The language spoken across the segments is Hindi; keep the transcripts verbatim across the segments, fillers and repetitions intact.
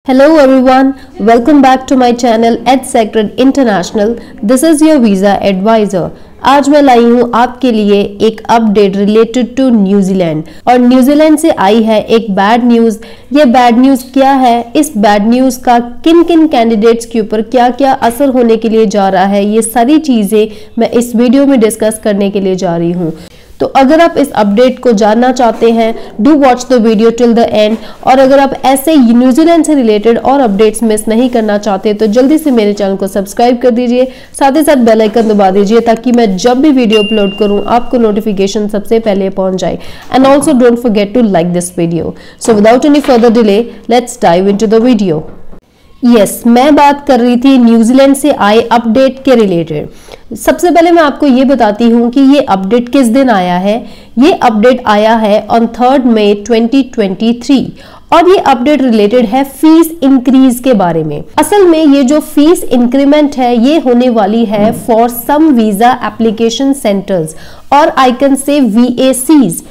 Hello everyone, welcome back to my channel EdSecret International. This is your visa advisor. आज मैं लाई हूँ आपके लिए एक अपडेट रिलेटेड टू न्यूजीलैंड और न्यूजीलैंड से आई है एक बैड न्यूज़। ये बैड न्यूज़ क्या है, इस बैड न्यूज़ का किन किन कैंडिडेट्स के ऊपर क्या क्या असर होने के लिए जा रहा है, ये सारी चीज़ें मैं इस वीडियो में डिस्कस करने के लिए जा रही हूँ। तो अगर आप इस अपडेट को जानना चाहते हैं, do watch the video till the end. और अगर आप ऐसे न्यूजीलैंड से रिलेटेड और अपडेट्स मिस नहीं करना चाहते तो जल्दी से मेरे चैनल को सब्सक्राइब कर दीजिए, साथ ही साथ बेल आइकन दबा दीजिए ताकि मैं जब भी वीडियो अपलोड करूं आपको नोटिफिकेशन सबसे पहले पहुंच जाए। And also don't forget to like this video. So without any further delay let's dive into the video. Yes yes, मैं बात कर रही थी न्यूजीलैंड से आए अपडेट के रिलेटेड। सबसे पहले मैं आपको ये बताती हूँ कि ये अपडेट किस दिन आया है। ये अपडेट आया है on third May twenty twenty three और ये अपडेट रिलेटेड है फीस इंक्रीज के बारे में। असल में ये जो फीस इंक्रीमेंट है ये होने वाली है for some visa application centres और I can see V A Cs.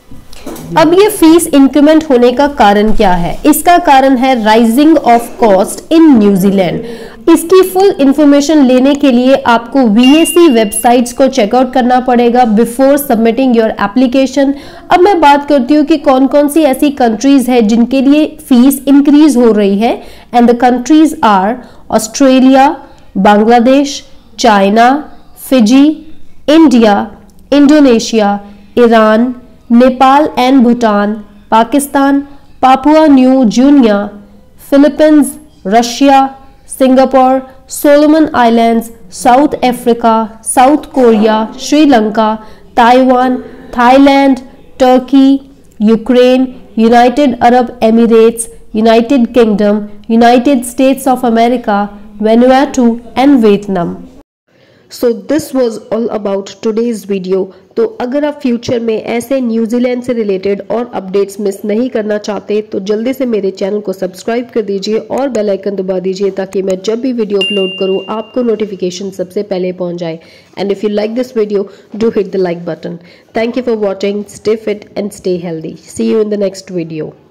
अब ये फीस इंक्रीमेंट होने का कारण क्या है? इसका कारण है rising of cost in New Zealand. इसकी फुल इंफॉर्मेशन लेने के लिए आपको वी ए सी वेबसाइट्स को चेकआउट करना पड़ेगा बिफोर सबमिटिंग योर एप्लीकेशन। अब मैं बात करती हूँ कि कौन कौन सी ऐसी कंट्रीज है जिनके लिए फीस इंक्रीज हो रही है। And the countries are Australia, Bangladesh, China, Fiji, India, Indonesia, Iran, Nepal and Bhutan, Pakistan, Papua New Guinea, Philippines, Russia, Singapore, Solomon Islands, South Africa, South Korea, Sri Lanka, Taiwan, Thailand, Turkey, Ukraine, United Arab Emirates, United Kingdom, United States of America, Vanuatu and Vietnam. So this was all about today's video. तो अगर आप फ्यूचर में ऐसे न्यूजीलैंड से रिलेटेड और अपडेट्स मिस नहीं करना चाहते तो जल्दी से मेरे चैनल को सब्सक्राइब कर दीजिए और बेल आइकन दबा दीजिए ताकि मैं जब भी वीडियो अपलोड करूं आपको नोटिफिकेशन सबसे पहले पहुंच जाए। And if you like this video do hit the like button. Thank you for watching. Stay fit and stay healthy. See you in the next video.